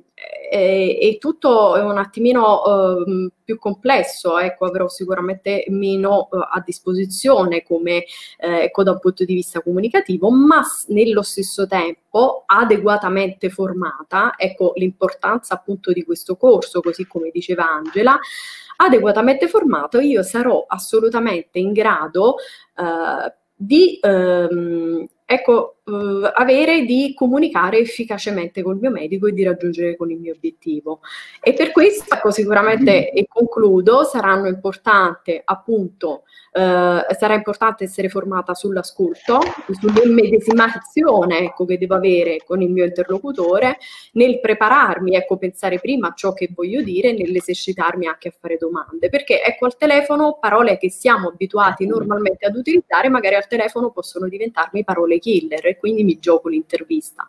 è, è tutto un attimino eh, più complesso, ecco, avrò sicuramente meno eh, a disposizione come eh, ecco, da un punto di vista comunicativo, ma nello stesso tempo adeguatamente formata, ecco l'importanza appunto di questo corso, così come diceva Angela, adeguatamente formato, io sarò assolutamente in grado eh, di ehm, ecco, eh, avere di comunicare efficacemente col mio medico e di raggiungere con il mio obiettivo. E per questo, ecco, sicuramente, e concludo, saranno importanti appunto, eh, sarà importante essere formata sull'ascolto, sull'immedesimazione, ecco, che devo avere con il mio interlocutore, nel prepararmi, ecco, pensare prima a ciò che voglio dire, nell'esercitarmi anche a fare domande, perché ecco al telefono parole che siamo abituati normalmente ad utilizzare, magari al telefono possono diventarmi parole killer e quindi mi gioco l'intervista.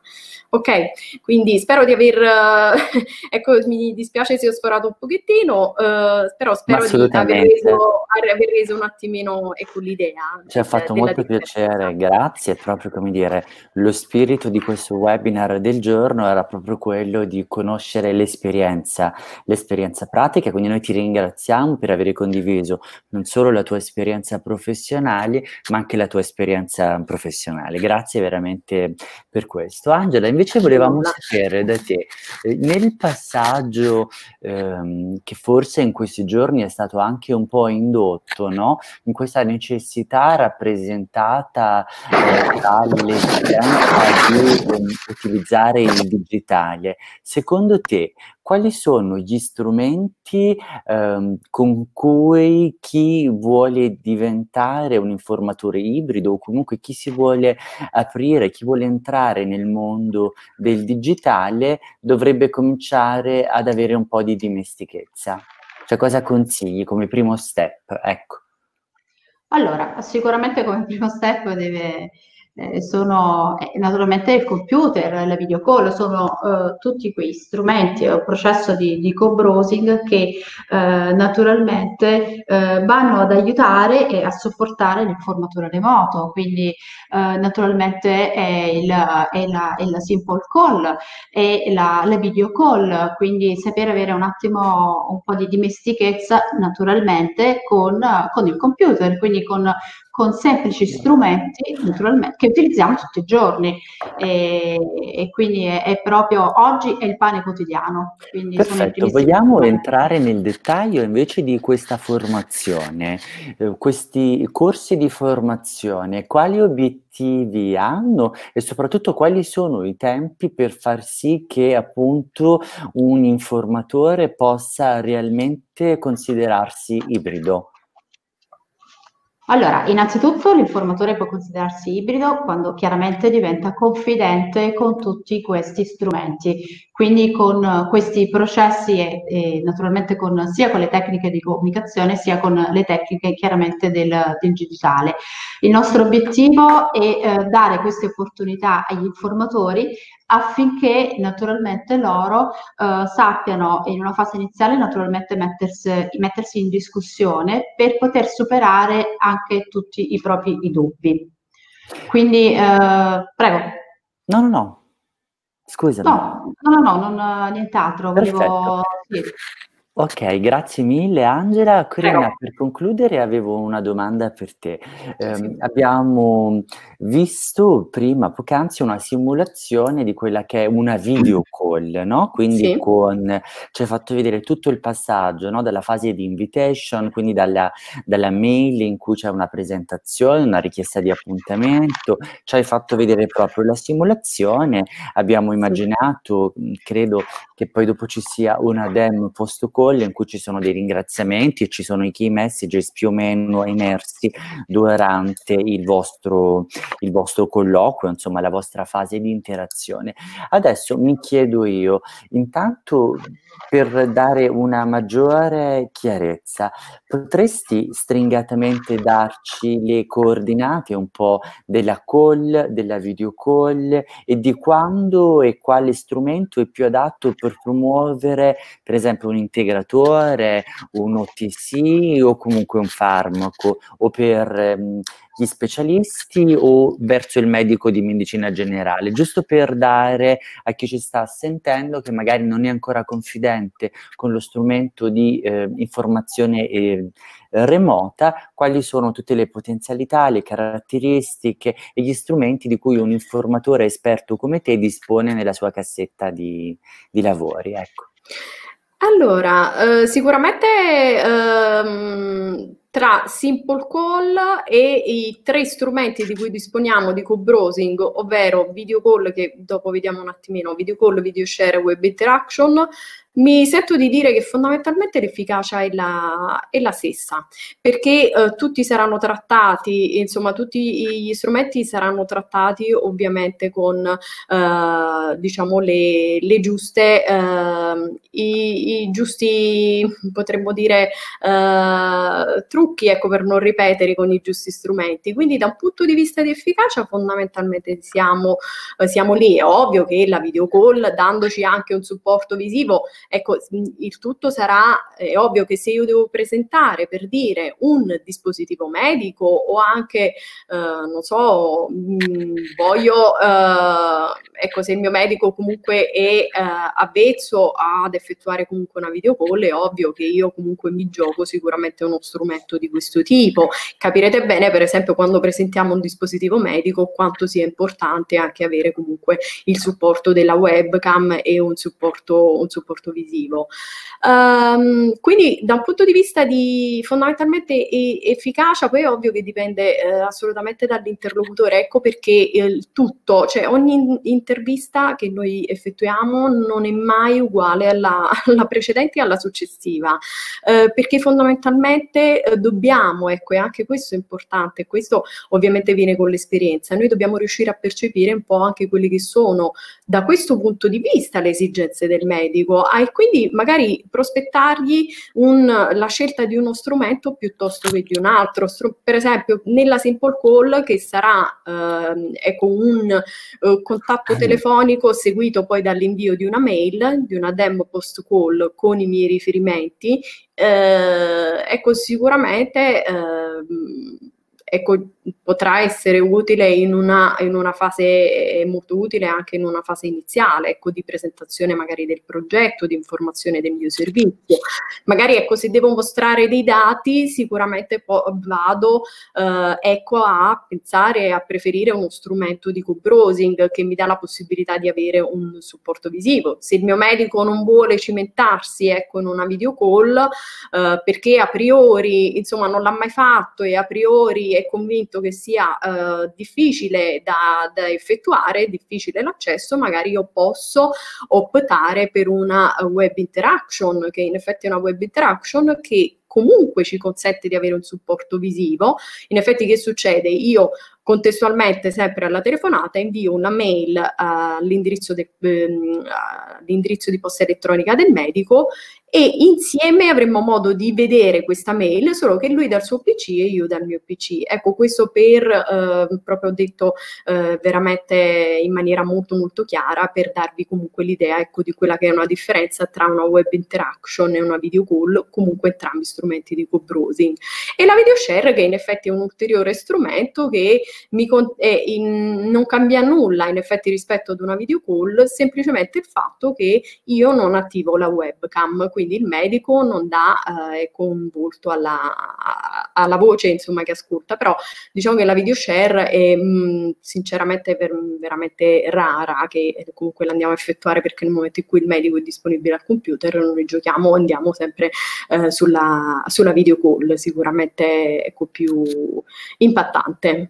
Ok, quindi spero di aver, uh, ecco, mi dispiace se ho sforato un pochettino, uh, però spero di aver reso, aver reso un attimino, ecco, l'idea. Ci ha fatto molto piacere, grazie. Proprio, come dire, lo spirito di questo webinar del giorno era proprio quello di conoscere l'esperienza, l'esperienza pratica, quindi noi ti ringraziamo per aver condiviso non solo la tua esperienza professionale, ma anche la tua esperienza professionale. Grazie veramente per questo. Angela, invece volevamo sapere da te, eh, nel passaggio ehm, che forse in questi giorni è stato anche un po' indotto, no? In questa necessità rappresentata eh, dall'esigenza di um, utilizzare il digitale. Secondo te, quali sono gli strumenti ehm, con cui chi vuole diventare un informatore ibrido o comunque chi si vuole aprire, chi vuole entrare nel mondo del digitale dovrebbe cominciare ad avere un po' di dimestichezza? Cioè, cosa consigli come primo step? Ecco. Allora, sicuramente come primo step deve, eh, sono eh, naturalmente il computer, la video call, sono eh, tutti quei strumenti, è un processo di, di co-browsing che eh, naturalmente eh, vanno ad aiutare e a supportare l'informatore remoto, quindi eh, naturalmente è, il, è, la, è la simple call, è la, la video call, quindi sapere avere un attimo un po' di dimestichezza naturalmente con, con il computer, quindi con, con semplici strumenti naturalmente che utilizziamo tutti i giorni e, e quindi è, è proprio oggi è il pane quotidiano. Quindi perfetto, vogliamo entrare nel dettaglio invece di questa formazione, eh, questi corsi di formazione, quali obiettivi hanno e soprattutto quali sono i tempi per far sì che appunto un informatore possa realmente considerarsi ibrido? Allora, innanzitutto l'informatore può considerarsi ibrido quando chiaramente diventa confidente con tutti questi strumenti, quindi con questi processi e, e naturalmente con, sia con le tecniche di comunicazione sia con le tecniche chiaramente del, del digitale. Il nostro obiettivo è eh, dare queste opportunità agli informatori affinché naturalmente loro eh, sappiano in una fase iniziale naturalmente mettersi, mettersi in discussione per poter superare anche tutti i propri i dubbi. Quindi, eh, prego. No, no, no, scusami. No, no, no, no, non, nient'altro. Volevo... Sì. Ok, grazie mille Angela. Corinna, Prego. per concludere avevo una domanda per te. Eh, Sì. abbiamo visto prima, poc'anzi, una simulazione di quella che è una video call, no? Quindi Sì. con, ci hai fatto vedere tutto il passaggio, no? Dalla fase di invitation, quindi dalla, dalla mail in cui c'è una presentazione, una richiesta di appuntamento, ci hai fatto vedere proprio la simulazione, abbiamo immaginato, credo, che poi dopo ci sia una demo post call in cui ci sono dei ringraziamenti e ci sono i key messages più o meno emersi durante il vostro, il vostro colloquio, insomma la vostra fase di interazione. Adesso mi chiedo io, intanto per dare una maggiore chiarezza, potresti stringatamente darci le coordinate un po' della call, della video call e di quando e quale strumento è più adatto per promuovere per esempio un integratore, un O T C o comunque un farmaco, o per ehm, gli specialisti o verso il medico di medicina generale, giusto per dare a chi ci sta sentendo che magari non è ancora confidente con lo strumento di eh, informazione eh, remota, quali sono tutte le potenzialità, le caratteristiche e gli strumenti di cui un informatore esperto come te dispone nella sua cassetta di, di lavori, ecco. Allora, eh, sicuramente ehm, tra Simple Call e i tre strumenti di cui disponiamo di co-browsing, ovvero video call, che dopo vediamo un attimino, video call, video share, web interaction, mi sento di dire che fondamentalmente l'efficacia è la, è la stessa, perché eh, tutti saranno trattati, insomma tutti gli strumenti saranno trattati ovviamente con eh, diciamo le, le giuste, eh, i, i giusti, potremmo dire, eh, trucchi, ecco, per non ripetere, con i giusti strumenti. Quindi da un punto di vista di efficacia fondamentalmente siamo, eh, siamo lì. È ovvio che la video call, dandoci anche un supporto visivo, ecco, il tutto sarà, è ovvio che se io devo presentare, per dire, un dispositivo medico o anche, eh, non so, mh, voglio, eh, ecco, se il mio medico comunque è eh, avvezzo ad effettuare comunque una video call, è ovvio che io comunque mi gioco sicuramente uno strumento di questo tipo. Capirete bene, per esempio, quando presentiamo un dispositivo medico, quanto sia importante anche avere comunque il supporto della webcam e un supporto, un supporto visivo. Um, quindi da un punto di vista di fondamentalmente e- efficacia, poi è ovvio che dipende eh, assolutamente dall'interlocutore. Ecco perché il tutto, cioè ogni in- intervista che noi effettuiamo non è mai uguale alla, alla precedente e alla successiva, eh, perché fondamentalmente eh, dobbiamo, ecco, e anche questo è importante, questo ovviamente viene con l'esperienza, noi dobbiamo riuscire a percepire un po' anche quelli che sono da questo punto di vista le esigenze del medico, ah, e quindi magari prospettargli un, la scelta di uno strumento piuttosto che di un altro. Stru- per esempio nella Simple Call, che sarà eh, ecco, un eh, contatto telefonico seguito poi dall'invio di una mail, di una demo post call con i miei riferimenti, eh, ecco, sicuramente eh, ecco, potrà essere utile in una, in una fase, è molto utile anche in una fase iniziale, ecco, di presentazione magari del progetto, di informazione del mio servizio. Magari, ecco, se devo mostrare dei dati, sicuramente po- vado eh, ecco, a pensare, a preferire uno strumento di co-browsing che mi dà la possibilità di avere un supporto visivo. Se il mio medico non vuole cimentarsi, ecco, in una video call, eh, perché a priori, insomma, non l'ha mai fatto e a priori è convinto che sia eh, difficile da, da effettuare, difficile l'accesso, magari io posso optare per una web interaction, che in effetti è una web interaction che comunque ci consente di avere un supporto visivo. In effetti che succede? Io contestualmente, sempre alla telefonata, invio una mail uh, all'indirizzo, de, um, all'indirizzo di posta elettronica del medico e insieme avremo modo di vedere questa mail, solo che lui dal suo P C e io dal mio P C. Ecco, questo per, eh, proprio detto eh, veramente in maniera molto molto chiara, per darvi comunque l'idea, ecco, di quella che è una differenza tra una web interaction e una video call, comunque entrambi strumenti di co-browsing. E la video share, che in effetti è un ulteriore strumento che mi e in, non cambia nulla in effetti rispetto ad una video call, semplicemente il fatto che io non attivo la webcam, quindi il medico non dà eh, convolto alla, alla voce insomma che ascolta, però diciamo che la video share è mh, sinceramente per, veramente rara, che comunque l'andiamo a effettuare perché nel momento in cui il medico è disponibile al computer noi giochiamo, andiamo sempre eh, sulla, sulla video call, sicuramente ecco, più impattante.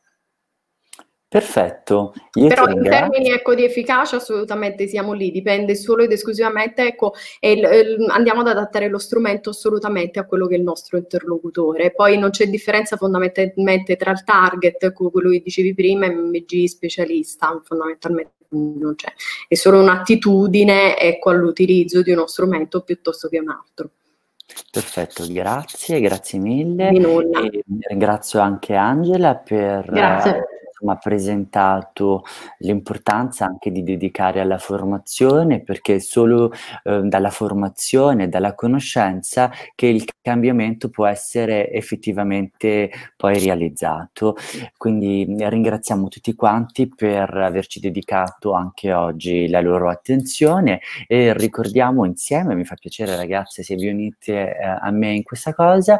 Perfetto. Io Però ti in termini ecco, di efficacia assolutamente siamo lì, dipende solo ed esclusivamente, ecco, e il, il, andiamo ad adattare lo strumento assolutamente a quello che è il nostro interlocutore. Poi non c'è differenza fondamentalmente tra il target, quello che dicevi prima, e M G specialista, fondamentalmente non c'è. È solo un'attitudine ecco, all'utilizzo di uno strumento piuttosto che un altro. Perfetto, grazie, grazie mille. Di nulla. E ringrazio anche Angela per aver insomma, presentato l'importanza anche di dedicare alla formazione, perché è solo eh, dalla formazione, dalla conoscenza che il cambiamento può essere effettivamente poi realizzato. Quindi ringraziamo tutti quanti per averci dedicato anche oggi la loro attenzione e ricordiamo insieme, mi fa piacere ragazze se vi unite eh, a me in questa cosa,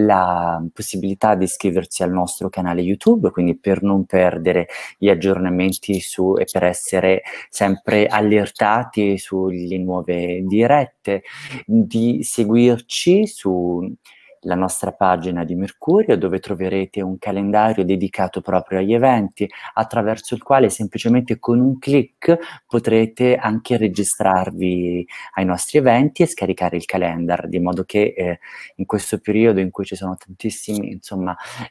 la possibilità di iscriversi al nostro canale YouTube, quindi per non perdere gli aggiornamenti su e per essere sempre allertati sulle nuove dirette, di seguirci su la nostra pagina di Mercurio, dove troverete un calendario dedicato proprio agli eventi, attraverso il quale semplicemente con un clic potrete anche registrarvi ai nostri eventi e scaricare il calendar, di modo che eh, in questo periodo in cui ci sono tantissimi insomma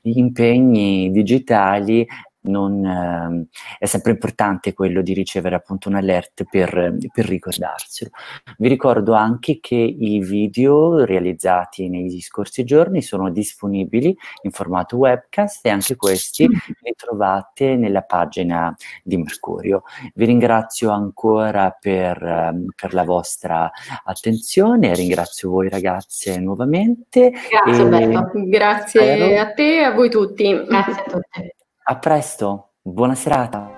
impegni digitali non, eh, è sempre importante quello di ricevere appunto un alert per, per ricordarselo. Vi ricordo anche che i video realizzati negli scorsi giorni sono disponibili in formato webcast e anche questi li trovate nella pagina di Mercurio. Vi ringrazio ancora per, per la vostra attenzione, ringrazio voi ragazze nuovamente. Grazie Alberto, grazie spero... a te e a voi tutti. Grazie a tutti. A presto, buona serata.